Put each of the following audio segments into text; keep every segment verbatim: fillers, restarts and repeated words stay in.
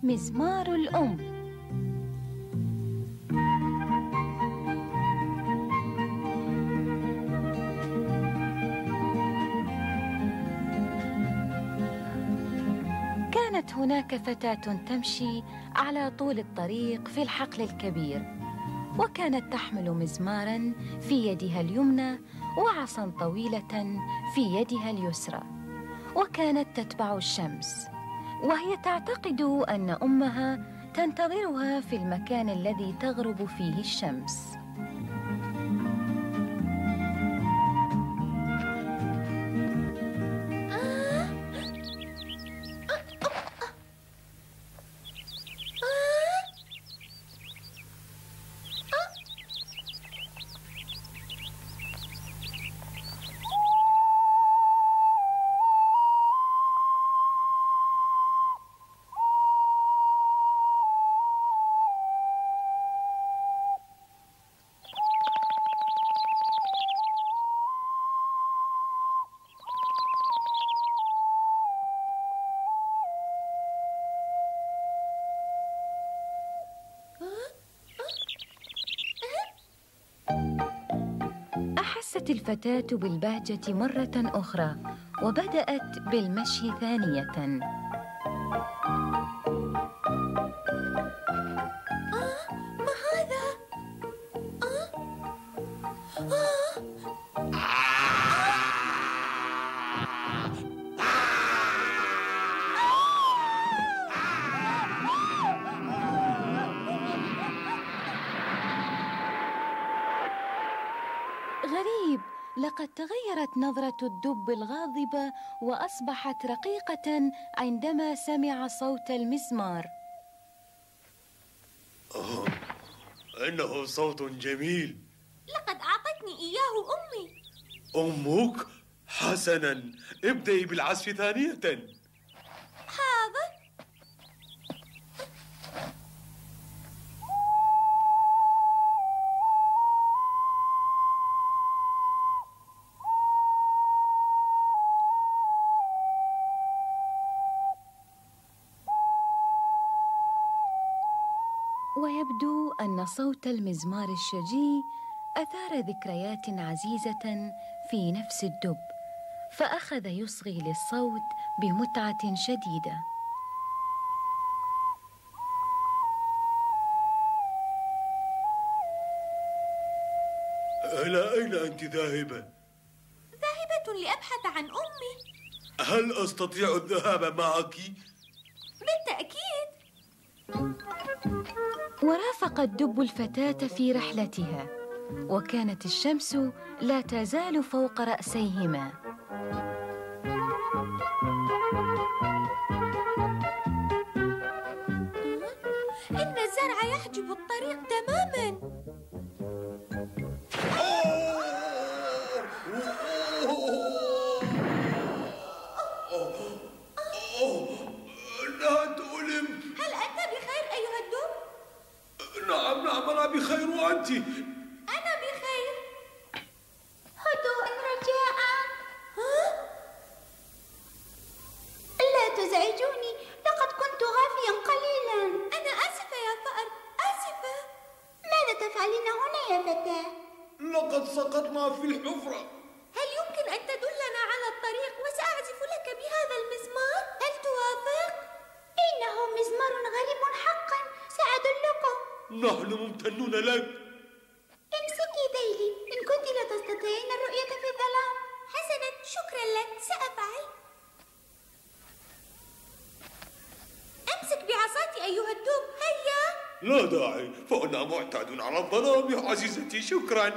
مزمار الأم. كانت هناك فتاة تمشي على طول الطريق في الحقل الكبير، وكانت تحمل مزماراً في يدها اليمنى وعصاً طويلة في يدها اليسرى، وكانت تتبع الشمس، وهي تعتقد أن أمها تنتظرها في المكان الذي تغرب فيه الشمس. أحست الفتاة بالبهجة مرة أخرى، وبدأت بالمشي ثانية. آه، ما هذا؟ آه، آه. غريب، لقد تغيرت نظرة الدب الغاضبة وأصبحت رقيقة عندما سمع صوت المزمار. أوه. إنه صوت جميل. لقد أعطتني إياه أمي. أمك؟ حسناً، ابدأي بالعزف ثانية. حاضر. ويبدو أن صوت المزمار الشجي أثار ذكريات عزيزة في نفس الدب، فأخذ يصغي للصوت بمتعة شديدة. إلى أين أنت ذاهبة؟ ذاهبة لأبحث عن أمي. هل أستطيع الذهاب معك؟ بالتأكيد. ورافق الدب الفتاة في رحلتها، وكانت الشمس لا تزال فوق رأسيهما. إن الزرع يحجب الطريق تماماً. لا تؤلم. هل أنت بخير أيها الدب؟ نعم نعم، أنا بخير، وأنت؟ أنا بخير. هدوء رجاء. ها؟ لا تزعجوني، لقد كنت غافيا قليلا. أنا آسفة يا فأر، آسفة. ماذا تفعلين هنا يا فتاة؟ لقد سقطنا في الحفرة. هل يمكن أن تدلنا على الطريق وسأعزف لك بهذا المزمار؟ هل توافق؟ إنه مزمار غريب حقا، سأدلكم. نحن ممتنون لك. امسكي ذيلي إن كنت لا تستطيعين الرؤية في الظلام. حسنا، شكرا لك، سأفعل. امسك بعصاتي أيها الدب، هيا. لا داعي، فأنا معتاد على الظلام يا عزيزتي، شكرا.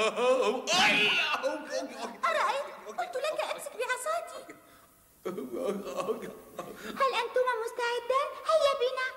أرأيت؟ قلت لك امسك بعصاتي. هل أنتما مستعدان؟ هيا بنا.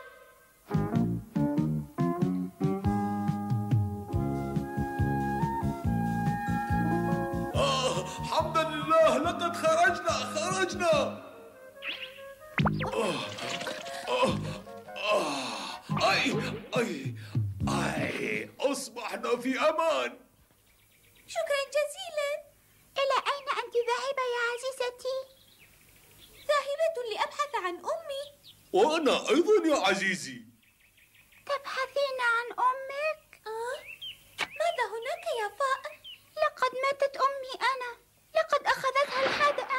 آه، حمدا لله، لقد خرجنا خرجنا. آه، آه، آه، أي أي أي أصبحنا في أمان. شكرا جزيلا. إلى أين أنت ذاهبة يا عزيزتي؟ ذاهبة لأبحث عن أمي. وأنا أيضا يا عزيزي. تبحثين عن أمك؟ آه؟ ماذا هناك يا فأر؟ لقد ماتت أمي أنا، لقد أخذتها الحدقة.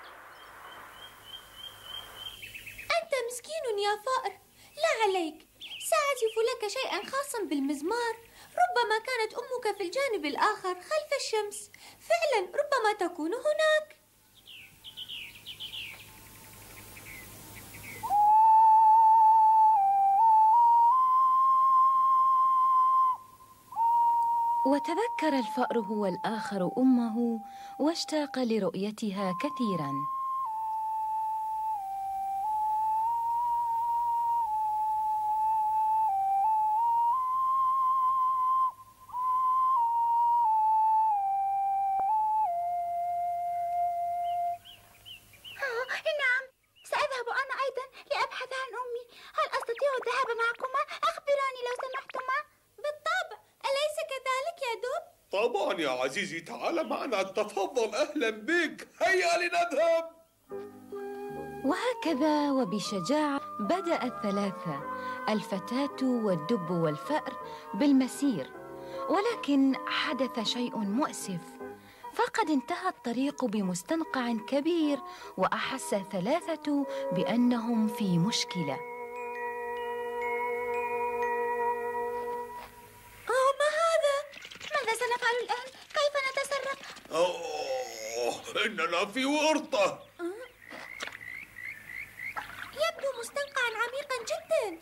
أنت مسكين يا فأر، لا عليك، سأعزف لك شيئا خاصا بالمزمار. ربما كانت أمك في الجانب الآخر خلف الشمس، فعلا ربما تكون هناك. وتذكر الفأر هو الآخر أمه واشتاق لرؤيتها كثيراً. نعم، سأذهب أنا أيضا لأبحث عن أمي. هل أستطيع الذهاب معكما؟ أخبراني لو سمحتما. بالطبع، أليس كذلك يا دب؟ طبعا يا عزيزي، تعال معنا. تفضل، أهلا بك، هيا لنذهب. وهكذا وبشجاعة بدأ الثلاثة، الفتاة والدب والفأر، بالمسير. ولكن حدث شيء مؤسف، فقد انتهى الطريق بمستنقع كبير، وأحس الثلاثة بأنهم في مشكلة. أوه، ما هذا؟ ماذا سنفعل الآن؟ كيف نتصرف؟ أوه، إننا في ورطة. يبدو مستنقعا عميقا جدا.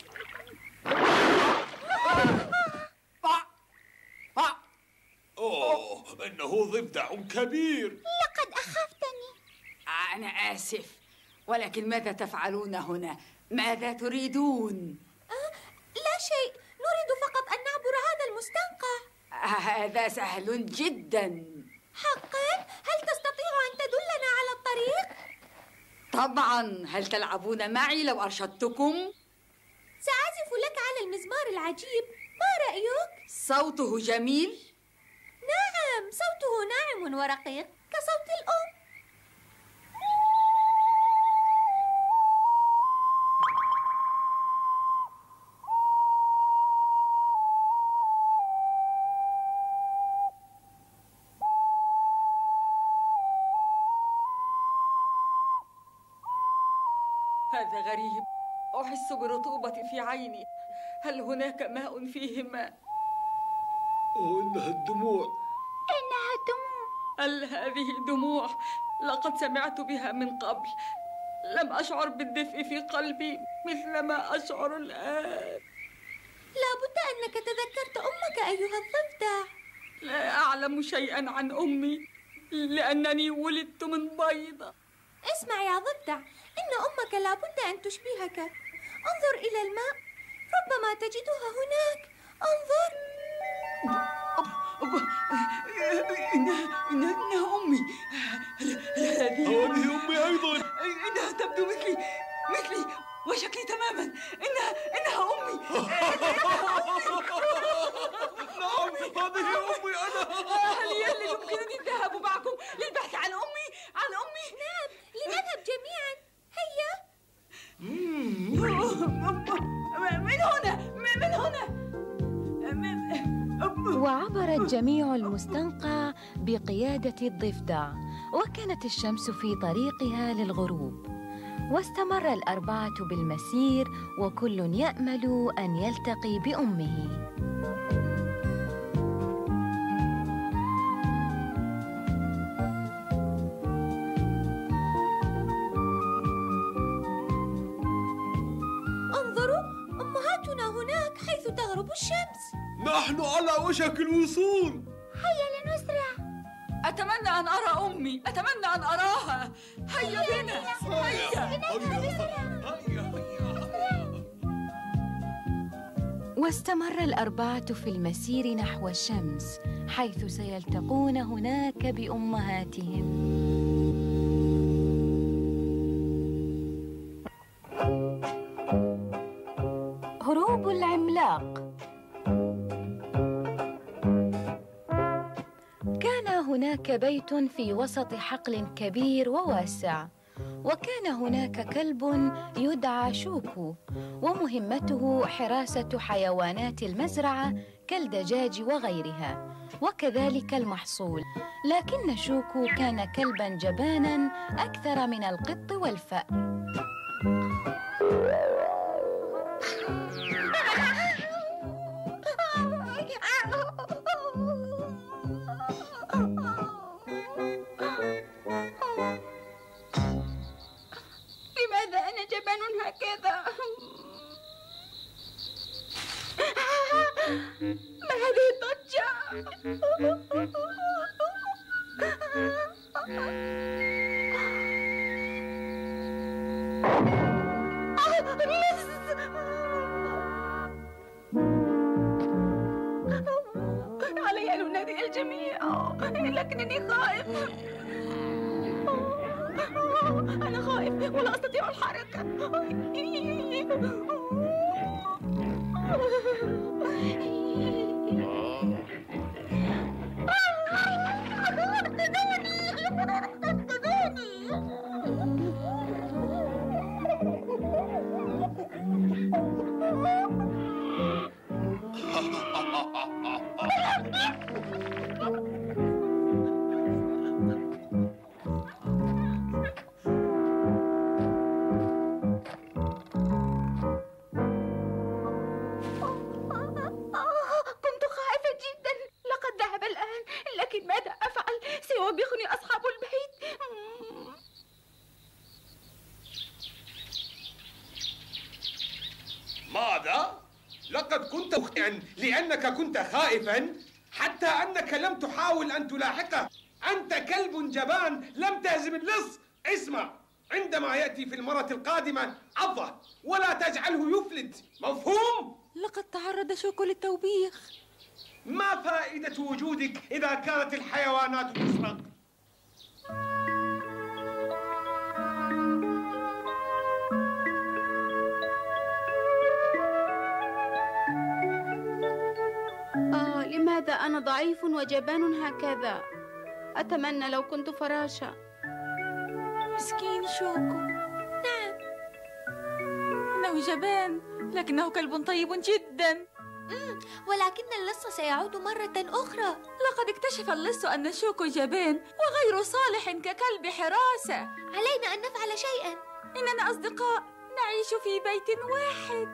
أوه، إنه ضفدع كبير. لقد أخفتني. أنا آسف، ولكن ماذا تفعلون هنا؟ ماذا تريدون؟ أه؟ لا شيء، نريد فقط أن نعبر هذا المستنقع. هذا سهل جدا. حقا؟ هل تستطيع أن تدلنا على الطريق؟ طبعا، هل تلعبون معي لو أرشدتكم؟ سأعزف لك على المزمار العجيب، ما رأيك؟ صوته جميل؟ نعم، صوته ناعم ورقيق كصوت الأم. هذا غريب، أحس برطوبة في عيني. هل هناك ماء فيه ماء؟ أوه، إنها الدموع. إنها دموع. هل هذه دموع؟ لقد سمعت بها من قبل. لم أشعر بالدفء في قلبي مثل ما أشعر الآن. لا بد أنك تذكرت أمك أيها الضفدع. لا أعلم شيئا عن أمي، لأنني ولدت من بيضة. اسمع يا ضفدع، إن أمك لا بد أن تشبهك. انظر إلى الماء، ربما تجدها هناك. انظر. إنها إنها أمي. هذه أمي أيضا. إنها تبدو مثلي مثلي وشكلي تماما. إنها إنها أمي. نعم، هذه أمي أنا. هل هل يمكنني الذهاب معكم للبحث عن أمي؟ عن أمي؟ نعم، لنذهب جميعا. هيا. من هنا، من هنا. وعبر الجميع المستنقع بقيادة الضفدع، وكانت الشمس في طريقها للغروب. واستمر الأربعة بالمسير، وكل يأمل أن يلتقي بأمه. انظروا، أمهاتنا هناك حيث تغرب الشمس. نحن على وشك الوصول. هيا لنسرع. أتمنى أن أرى أمي، أتمنى أن أراها. هيا بنا، هيا. واستمر الأربعة في المسير نحو الشمس، حيث سيلتقون هناك بأمهاتهم. هروب العملاق. كان هناك بيت في وسط حقل كبير وواسع، وكان هناك كلب يدعى شوكو، ومهمته حراسة حيوانات المزرعة كالدجاج وغيرها، وكذلك المحصول. لكن شوكو كان كلباً جباناً أكثر من القط والفأر. لماذا أنا جبان هكذا؟ ما هذه الضجة؟ علي أن أنادي الجميع، لكنني خائف. أنا خائف ولا أستطيع الحركة. ماذا؟ لقد كنت مخطئا لأنك كنت خائفا حتى أنك لم تحاول أن تلاحقه. أنت كلب جبان لم تهزم اللص. اسمع، عندما يأتي في المرة القادمة عضه ولا تجعله يفلت، مفهوم؟ لقد تعرض شوكو للتوبيخ. ما فائدة وجودك إذا كانت الحيوانات تسرق؟ آه، لماذا أنا ضعيف وجبان هكذا؟ أتمنى لو كنت فراشة. مسكين شوكو. نعم، إنه جبان، لكنه كلب طيب جدا. مم. ولكن اللص سيعود مرة أخرى. لقد اكتشف اللص أن شوكو جبان وغير صالح ككلب حراسة. علينا أن نفعل شيئا. إننا أصدقاء نعيش في بيت واحد.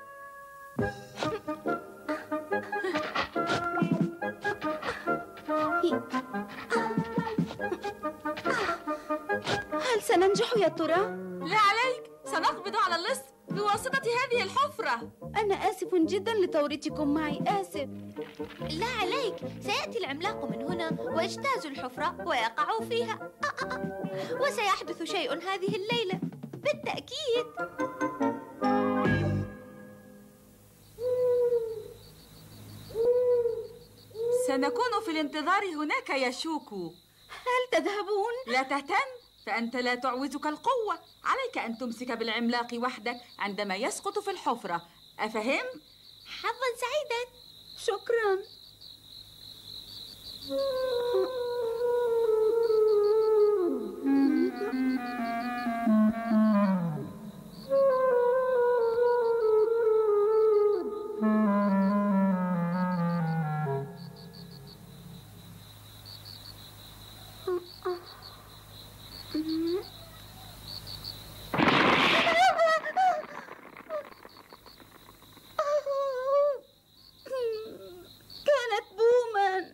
هل سننجح يا ترى؟ لا عليك، سنقبض على اللص بواسطة هذه الحفرة. أنا آسف جدا لتوريطكم معي، آسف. لا عليك، سيأتي العملاق من هنا ويجتاز الحفرة ويقع فيها. آه آه آه. وسيحدث شيء هذه الليلة بالتأكيد. سنكون في الانتظار هناك يا شوكو. هل تذهبون؟ لا تهتم، فأنت لا تعوزك القوة. عليك أن تمسك بالعملاق وحدك عندما يسقط في الحفرة، أفهمت؟ حظا سعيدا. شكرا. كانت بوما.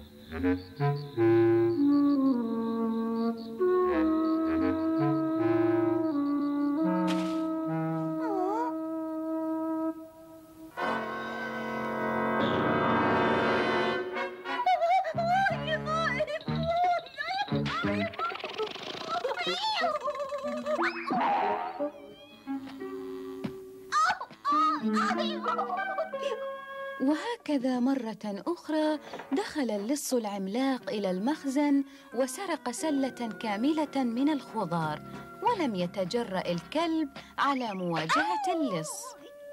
وهكذا مرة أخرى دخل اللص العملاق إلى المخزن وسرق سلة كاملة من الخضار، ولم يتجرأ الكلب على مواجهة اللص.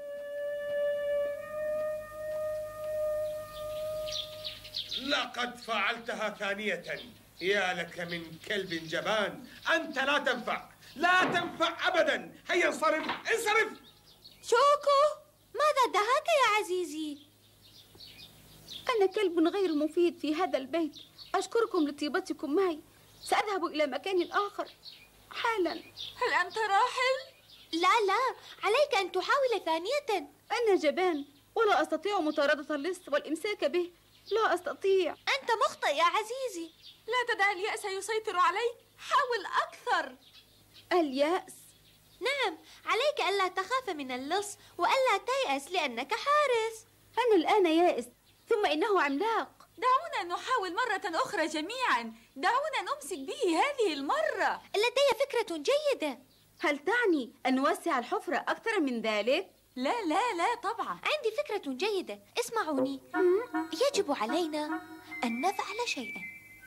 لقد فعلتها ثانية. يا لك من كلب جبان، أنت لا تنفع. لا تنفع أبدا. هيا انصرف انصرف. شوكو، ماذا دهاك يا عزيزي؟ أنا كلب غير مفيد في هذا البيت. أشكركم لطيبتكم معي. سأذهب إلى مكان آخر حالا. هل أنت راحل؟ لا لا، عليك أن تحاول ثانية. أنا جبان ولا أستطيع مطاردة اللص والإمساك به. لا أستطيع. أنت مخطئ يا عزيزي. لا تدع اليأس يسيطر عليك، حاول أكثر. اليأس؟ نعم، عليك ألا تخاف من اللص وألا تيأس لأنك حارس. أنا الآن يائس، ثم إنه عملاق. دعونا نحاول مرة أخرى جميعا. دعونا نمسك به هذه المرة. لدي فكرة جيدة. هل تعني أن نوسع الحفرة أكثر من ذلك؟ لا لا لا طبعا. عندي فكرة جيدة، اسمعوني. يجب علينا أن نفعل شيئا.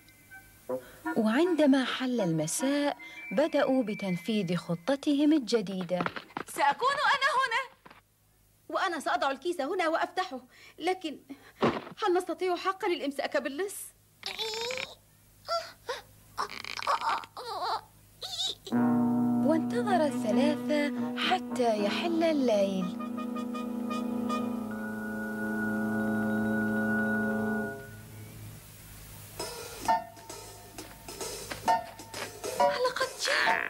وعندما حل المساء بدأوا بتنفيذ خطتهم الجديدة. سأكون أنا هنا، وأنا سأضع الكيس هنا وأفتحه. لكن هل نستطيع حقا الإمساك باللص؟ وانتظر الثلاثة حتى يحل الليل. لقد جاء.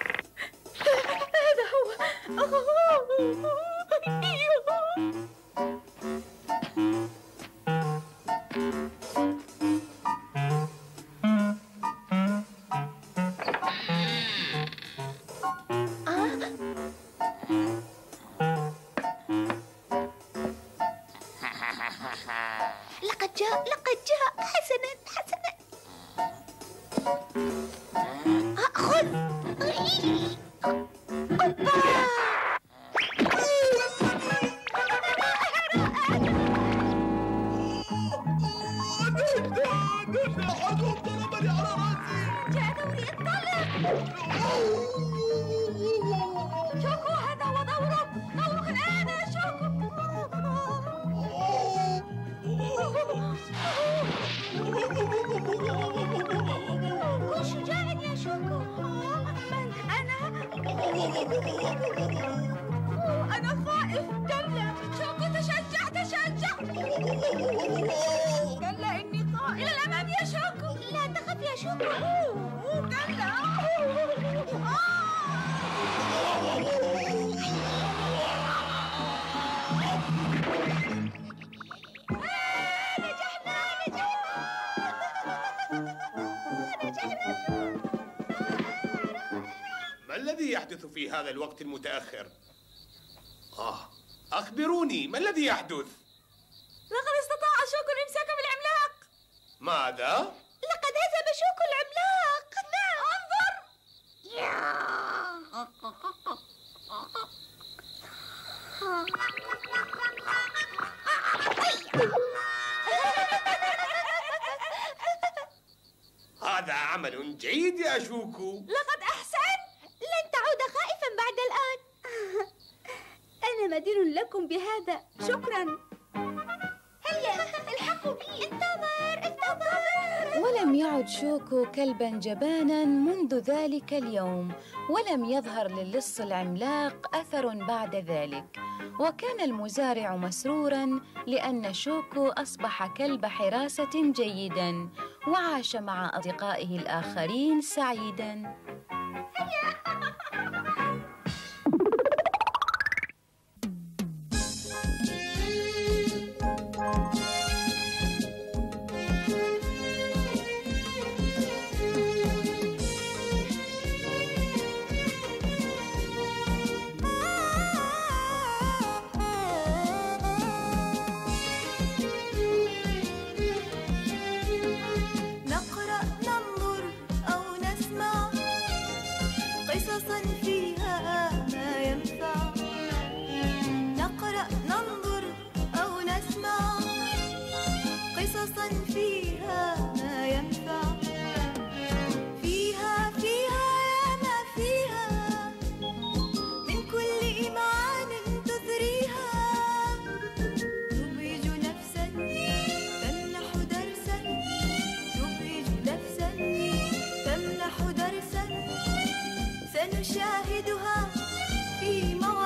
هذا هو. لقد جاء لقد جاء. حسنا حسنا. خذ. جاء دوري، انطلق. شوكو، هذا هو دورك. دورك الآن يا شوكو. كن شجاعا يا شوكو. من أنا؟ أنا خائف. كلا شوكو، تشجع تشجع. كلا إني خائف. إلى الأمام يا شوكو. لا تخف يا شوكو. كلا. ما الذي يحدث في هذا الوقت المتأخر؟ آه أخبروني، ما الذي يحدث؟ لقد استطاع شوكو الإمساك بالعملاق. ماذا؟ لقد هزم شوكو العملاق. نعم، انظر. هذا عمل جيد يا شوكو. لقد أحسن. لن تعود خائفا بعد الآن. أنا مدين لكم بهذا. شكرا. هيا الحقوا بي. انتظر انتظر. ولم يعد شوكو كلبا جبانا منذ ذلك اليوم، ولم يظهر للص العملاق أثر بعد ذلك. وكان المزارع مسرورا لأن شوكو أصبح كلب حراسة جيدا، وعاش مع أصدقائه الآخرين سعيدا. نشاهدها في مواقع